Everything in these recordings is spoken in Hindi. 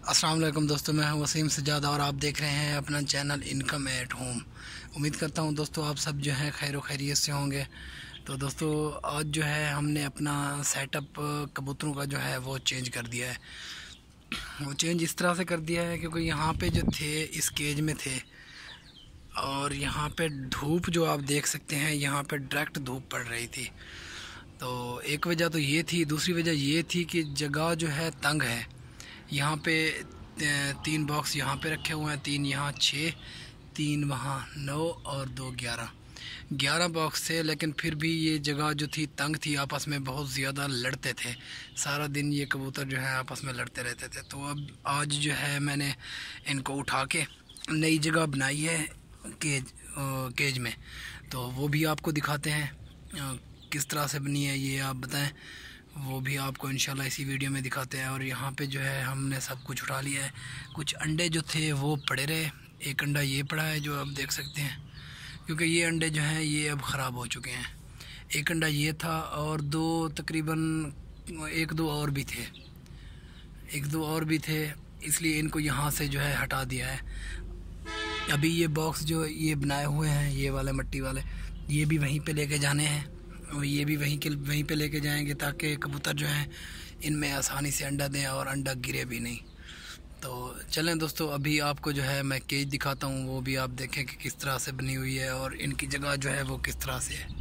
अस्सलाम वालेकुम दोस्तों, मैं हूं वसीम सजाद और आप देख रहे हैं अपना चैनल इनकम एट होम। उम्मीद करता हूं दोस्तों आप सब जो हैं खैर खैरियत से होंगे। तो दोस्तों आज जो है हमने अपना सेटअप कबूतरों का जो है वो चेंज कर दिया है। वो चेंज इस तरह से कर दिया है क्योंकि यहाँ पे जो थे इस केज में थे और यहाँ पे धूप जो आप देख सकते हैं, यहाँ पे डायरेक्ट धूप पड़ रही थी। तो एक वजह तो ये थी, दूसरी वजह ये थी कि जगह जो है तंग है। यहाँ पे 3 बॉक्स यहाँ पे रखे हुए हैं, 3 यहाँ 6, 3 वहाँ 9 और 2 11 बॉक्स थे। लेकिन फिर भी ये जगह जो थी तंग थी, आपस में बहुत ज़्यादा लड़ते थे। सारा दिन ये कबूतर जो है आपस में लड़ते रहते थे। तो अब आज जो है मैंने इनको उठा के नई जगह बनाई है केज में। तो वो भी आपको दिखाते हैं किस तरह से बनी है, ये आप बताएं। वो भी आपको इंशाल्लाह इसी वीडियो में दिखाते हैं। और यहाँ पे जो है हमने सब कुछ उठा लिया है। कुछ अंडे जो थे वो पड़े रहे, एक अंडा ये पड़ा है जो आप देख सकते हैं, क्योंकि ये अंडे जो हैं ये अब ख़राब हो चुके हैं। एक अंडा ये था और तकरीबन 1-2 और भी थे, 1-2 और भी थे, इसलिए इनको यहाँ से जो है हटा दिया है। अभी ये बॉक्स जो ये बनाए हुए हैं, ये वाले मट्टी वाले, ये भी वहीं पे लेके जाने हैं और ये भी वहीं पे लेके जाएंगे ताकि कबूतर जो हैं इनमें आसानी से अंडा दें और अंडा गिरे भी नहीं। तो चलें दोस्तों, अभी आपको जो है मैं केज दिखाता हूँ, वो भी आप देखें कि किस तरह से बनी हुई है और इनकी जगह जो है वो किस तरह से है।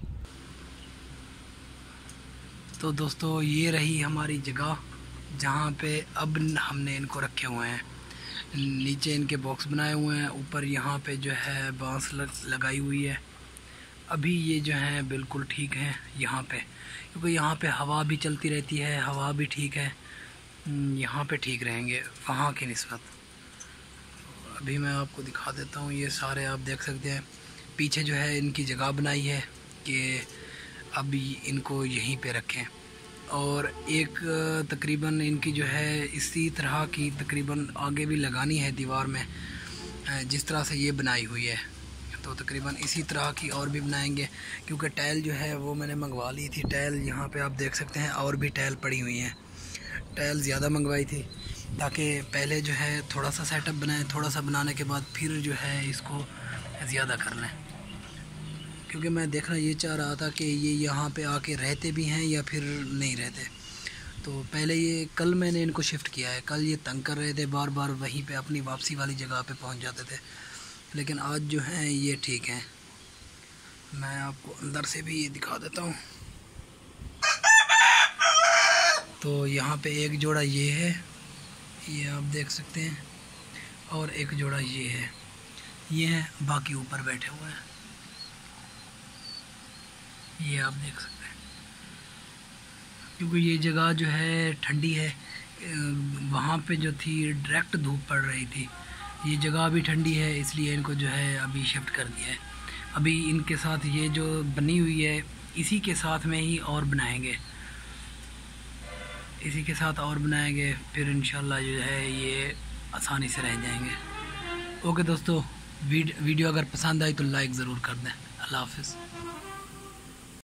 तो दोस्तों ये रही हमारी जगह जहाँ पे अब हमने इनको रखे हुए हैं। नीचे इनके बॉक्स बनाए हुए हैं, ऊपर यहाँ पे जो है बांस लगाई हुई है। अभी ये जो है बिल्कुल ठीक है यहाँ पे, क्योंकि यहाँ पे हवा भी चलती रहती है, हवा भी ठीक है, यहाँ पे ठीक रहेंगे वहाँ की निस्बत। अभी मैं आपको दिखा देता हूँ, ये सारे आप देख सकते हैं। पीछे जो है इनकी जगह बनाई है कि अभी इनको यहीं पे रखें। और एक तकरीबन इनकी जो है इसी तरह की तकरीबन आगे भी लगानी है दीवार में, जिस तरह से ये बनाई हुई है। तो तकरीबन इसी तरह की और भी बनाएंगे, क्योंकि टाइल जो है वो मैंने मंगवा ली थी। टाइल यहाँ पे आप देख सकते हैं, और भी टाइल पड़ी हुई हैं। टाइल ज़्यादा मंगवाई थी ताकि पहले जो है थोड़ा सा सेटअप बनाएं, थोड़ा सा बनाने के बाद फिर जो है इसको ज़्यादा कर लें। क्योंकि मैं देखना ये चाह रहा था कि ये यहाँ पे आके रहते भी हैं या फिर नहीं रहते। तो पहले ये कल मैंने इनको शिफ्ट किया है। कल ये तंग कर रहे थे, बार बार वहीं पे अपनी वापसी वाली जगह पे पहुँच जाते थे। लेकिन आज जो है ये ठीक है। मैं आपको अंदर से भी ये दिखा देता हूँ। तो यहाँ पे एक जोड़ा ये है, ये आप देख सकते हैं, और एक जोड़ा ये है, ये है, बाकी ऊपर बैठे हुए हैं, ये आप देख सकते हैं। क्योंकि ये जगह जो है ठंडी है, वहाँ पे जो थी डायरेक्ट धूप पड़ रही थी। ये जगह भी ठंडी है, इसलिए इनको जो है अभी शिफ्ट कर दिया है। अभी इनके साथ ये जो बनी हुई है इसी के साथ में ही और बनाएंगे, इसी के साथ और बनाएंगे, फिर इंशाल्लाह जो है ये आसानी से रह जाएंगे। ओके दोस्तों, वीडियो अगर पसंद आई तो लाइक ज़रूर कर दें। अल्लाह हाफ़िज़।